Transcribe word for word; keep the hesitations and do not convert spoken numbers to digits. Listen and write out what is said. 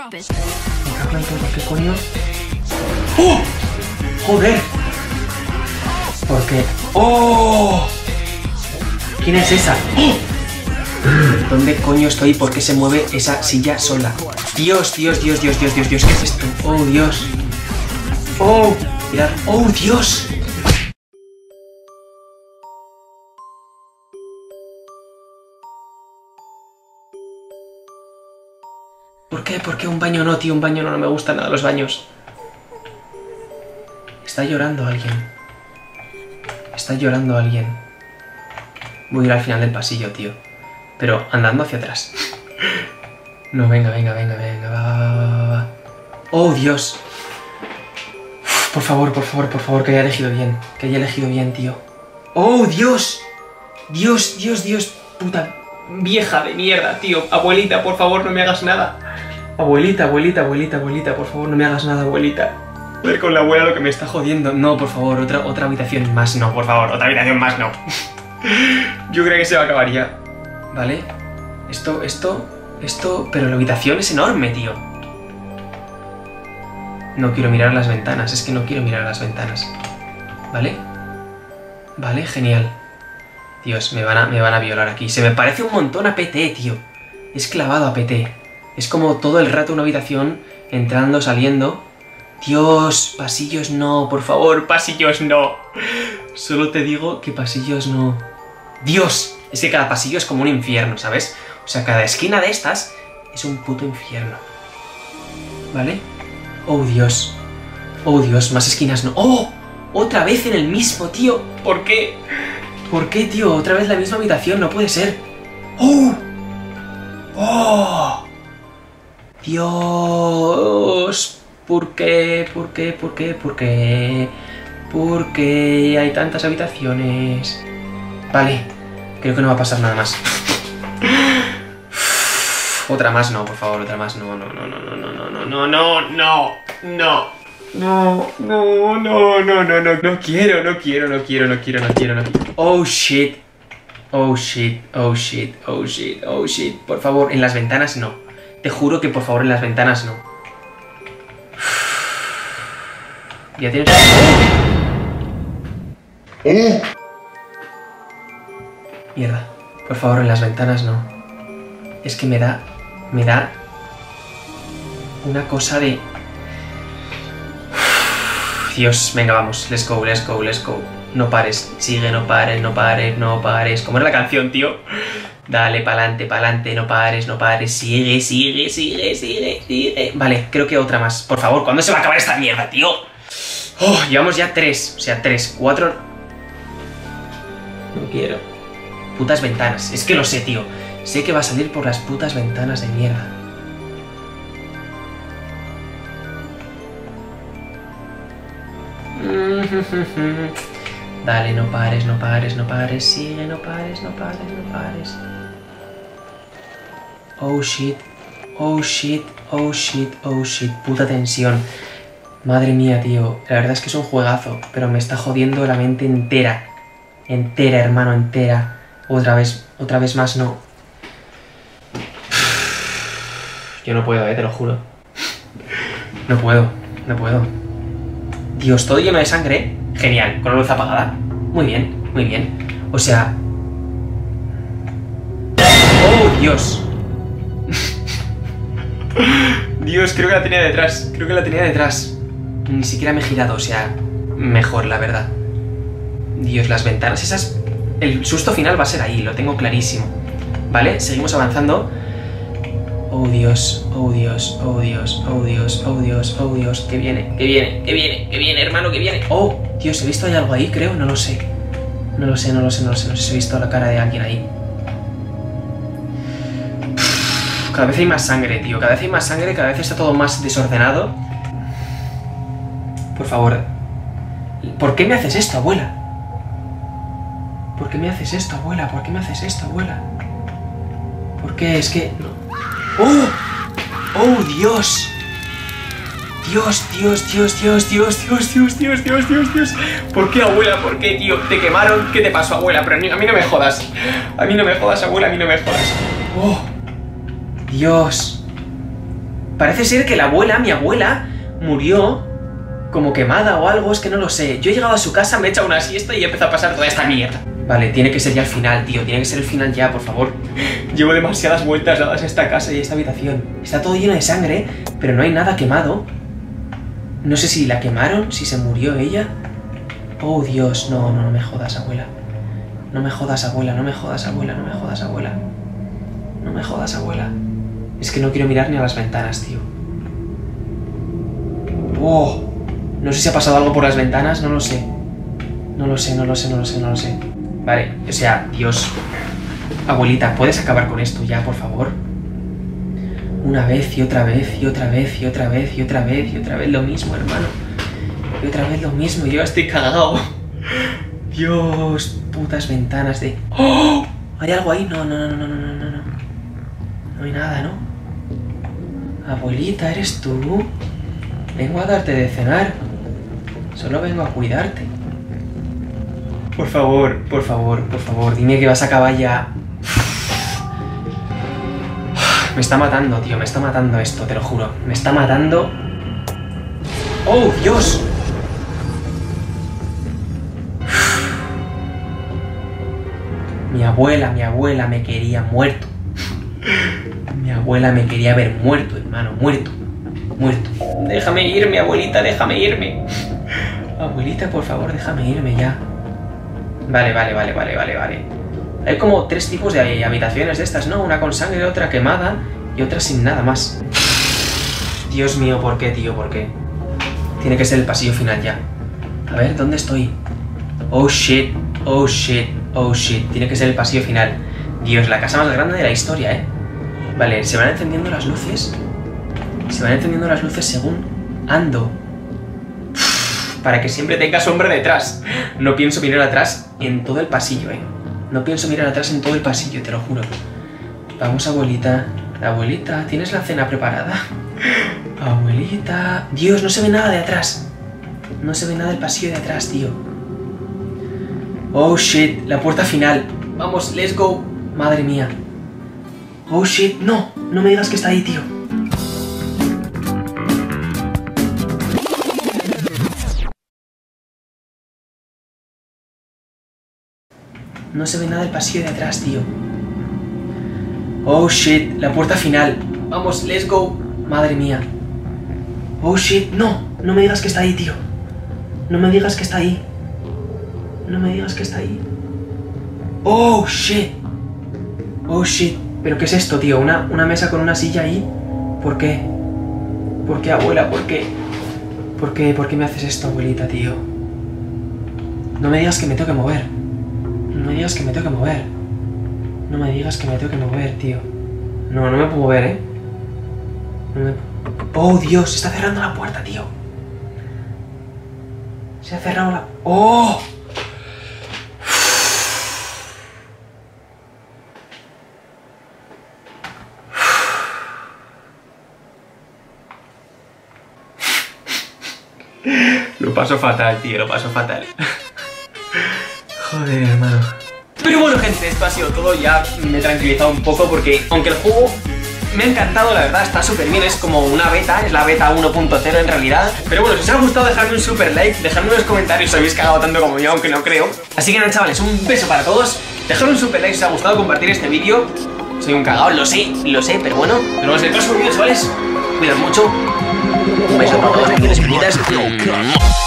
Me cago en todo, ¿qué coño? ¡Oh! ¡Joder! ¿Por qué? ¡Oh! ¿Quién es esa? ¡Oh! ¿Dónde coño estoy? ¿Por qué se mueve esa silla sola? Dios, Dios, Dios, Dios, Dios, Dios, Dios, ¿qué es esto? ¡Oh, Dios! ¡Oh! Mirad, ¡oh, Dios! ¿Por qué? ¿Por qué un baño no, tío? Un baño no, no me gustan nada los baños. Está llorando alguien. Está llorando alguien. Voy a ir al final del pasillo, tío. Pero andando hacia atrás. No, venga, venga, venga, venga, va, va, va, va. ¡Oh, Dios! Uf, por favor, por favor, por favor, que haya elegido bien. Que haya elegido bien, tío. ¡Oh, Dios! Dios, Dios, Dios, puta vieja de mierda, tío. Abuelita, por favor, no me hagas nada. Abuelita, abuelita, abuelita, abuelita, por favor, no me hagas nada, abuelita. Ver con la abuela lo que me está jodiendo. No, por favor, otra, otra habitación más, no, por favor, otra habitación más, no. Yo creo que se va a acabar ya. ¿Vale? Esto, esto, esto... Pero la habitación es enorme, tío. No quiero mirar las ventanas, es que no quiero mirar las ventanas. ¿Vale? Vale, genial. Dios, me van a, me van a violar aquí. Se me parece un montón a P T, tío. Es clavado a P T. Es como todo el rato una habitación, entrando, saliendo. Dios, pasillos no, por favor, pasillos no. Solo te digo que pasillos no. Dios, es que cada pasillo es como un infierno, ¿sabes? O sea, cada esquina de estas es un puto infierno. ¿Vale? Oh, Dios. Oh, Dios, más esquinas no. ¡Oh! Otra vez en el mismo, tío. ¿Por qué? ¿Por qué, tío? Otra vez la misma habitación, no puede ser. ¡Oh! ¡Oh! Dios, ¿por qué? ¿Por qué? ¿Por qué? ¿Por qué? ¿Por qué hay tantas habitaciones? Vale, creo que no va a pasar nada más. Otra más no, por favor, otra más no, no, no, no, no, no, no, no, no, no, no, no, no, no, no, no, no, no quiero, no quiero, no quiero, no quiero, no quiero, no quiero. Oh shit, oh shit, oh shit, oh shit, oh shit, por favor, en las ventanas no. Te juro que por favor en las ventanas no. Ya tienes... ¡Oh! Mierda. Por favor en las ventanas no. Es que me da... Me da... Una cosa de... Dios, venga, vamos. Let's go, let's go, let's go. No pares. Sigue, no pares, no pares, no pares. ¿Cómo era la canción, tío? Dale, pa'lante, pa'lante, no pares, no pares, sigue, sigue, sigue, sigue, sigue. Vale, creo que otra más. Por favor, ¿cuándo se va a acabar esta mierda, tío? Oh, llevamos ya tres, o sea, tres, cuatro... No quiero. Putas ventanas, es que lo sé, tío. Sé que va a salir por las putas ventanas de mierda. Dale, no pares, no pares, no pares, sigue, no pares, no pares, no pares. Oh shit, oh shit, oh shit, oh shit, puta tensión. Madre mía, tío, la verdad es que es un juegazo, pero me está jodiendo la mente entera. Entera, hermano, entera. Otra vez, otra vez más no. Yo no puedo, eh, te lo juro. No puedo, no puedo. Dios, todo lleno de sangre. Genial, con la luz apagada. Muy bien, muy bien. O sea... ¡Oh, Dios! Dios, creo que la tenía detrás. Creo que la tenía detrás. Ni siquiera me he girado, o sea... Mejor, la verdad. Dios, las ventanas esas... El susto final va a ser ahí, lo tengo clarísimo. ¿Vale? Seguimos avanzando. Oh, Dios, oh, Dios, oh, Dios, oh, Dios, oh, Dios, oh, Dios. Que viene, que viene, que viene, que viene, hermano, que viene. Oh, Dios, ¿he visto ahí algo ahí? Creo, no lo sé. No lo sé, no lo sé, no lo sé. No sé si he visto la cara de alguien ahí. Cada vez hay más sangre, tío. Cada vez hay más sangre, cada vez está todo más desordenado. Por favor. ¿Por qué me haces esto, abuela? ¿Por qué me haces esto, abuela? ¿Por qué me haces esto, abuela? ¿Por qué? Es que... No. ¡Oh! ¡Oh, Dios! Dios, Dios, Dios, Dios, Dios, Dios, Dios, Dios, Dios, Dios, Dios. ¿Por qué, abuela? ¿Por qué, tío? ¿Te quemaron? ¿Qué te pasó, abuela? Pero a mí, a mí no me jodas. A mí no me jodas, abuela, a mí no me jodas. ¡Oh! Dios. Parece ser que la abuela, mi abuela, murió como quemada o algo, es que no lo sé. Yo he llegado a su casa, me he echado una siesta y he empezado a pasar toda esta mierda. Vale, tiene que ser ya el final, tío, tiene que ser el final ya, por favor. Llevo demasiadas vueltas dadas a esta casa y a esta habitación. Está todo lleno de sangre, pero no hay nada quemado. No sé si la quemaron, si se murió ella. Oh, Dios, no, no, no me jodas, abuela. No me jodas, abuela, no me jodas, abuela, no me jodas, abuela. No me jodas, abuela. Es que no quiero mirar ni a las ventanas, tío. Oh, no sé si ha pasado algo por las ventanas, no lo sé. No lo sé, no lo sé, no lo sé, no lo sé. Vale, o sea, Dios. Abuelita, ¿puedes acabar con esto ya, por favor? Una vez y otra vez y otra vez y otra vez y otra vez y otra vez lo mismo, hermano. Y otra vez lo mismo, yo estoy cagado. Dios, putas ventanas de... ¡Oh! ¿Hay algo ahí? No, no, no, no, no, no, no, no. No hay nada, ¿no? Abuelita, ¿eres tú? Vengo a darte de cenar. Solo vengo a cuidarte. Por favor, por favor, por favor, dime que vas a acabar ya. Me está matando, tío, me está matando esto, te lo juro. Me está matando. ¡Oh, Dios! Mi abuela, mi abuela me quería muerto. Mi abuela me quería ver muerto, hermano, muerto. Muerto. Déjame irme, abuelita, déjame irme. Abuelita, por favor, déjame irme ya. Vale, vale, vale, vale, vale, vale. Hay como tres tipos de habitaciones de estas, ¿no? Una con sangre, otra quemada y otra sin nada más. Dios mío, ¿por qué, tío? ¿Por qué? Tiene que ser el pasillo final ya. A ver, ¿dónde estoy? Oh, shit, oh, shit, oh, shit. Tiene que ser el pasillo final. Dios, la casa más grande de la historia, ¿eh? Vale, se van encendiendo las luces. Se van encendiendo las luces según ando. Para que siempre tenga sombra detrás. No pienso mirar atrás en todo el pasillo, eh. No pienso mirar atrás en todo el pasillo, te lo juro. Vamos, abuelita. Abuelita, ¿tienes la cena preparada? Abuelita... Dios, no se ve nada de atrás. No se ve nada del pasillo de atrás, tío. Oh, shit, la puerta final. Vamos, let's go. Madre mía. Oh, shit, no. No me digas que está ahí, tío. No se ve nada del pasillo de atrás, tío. Oh, shit, la puerta final. Vamos, let's go. Madre mía. Oh, shit, no. No me digas que está ahí, tío. No me digas que está ahí. No me digas que está ahí. Oh, shit. Oh, shit. ¿Pero qué es esto, tío? ¿Una, una mesa con una silla ahí? ¿Por qué? ¿Por qué, abuela? ¿Por qué? ¿Por qué? ¿Por qué me haces esto, abuelita, tío? No me digas que me tengo que mover. No me digas que me tengo que mover. No me digas que me tengo que mover, tío. No, no me puedo mover, ¿eh? No me... Oh, Dios, se está cerrando la puerta, tío. Se ha cerrado la... ¡Oh! Lo paso fatal, tío, lo paso fatal. Joder, hermano. Pero bueno, gente, esto ha sido todo. Ya me he tranquilizado un poco porque, aunque el juego me ha encantado, la verdad, está súper bien. Es como una beta, es la beta uno punto cero en realidad. Pero bueno, si os ha gustado, dejadme un super like, dejadme en los comentarios si os habéis cagado tanto como yo, aunque no creo. Así que nada, chavales, un beso para todos. Dejadme un super like si os ha gustado, compartir este vídeo. Soy un cagao, lo sé, lo sé, pero bueno, nos vemos en el próximo vídeo, chavales. Cuidad mucho. Un beso para todos, pequeños y pequeñitas.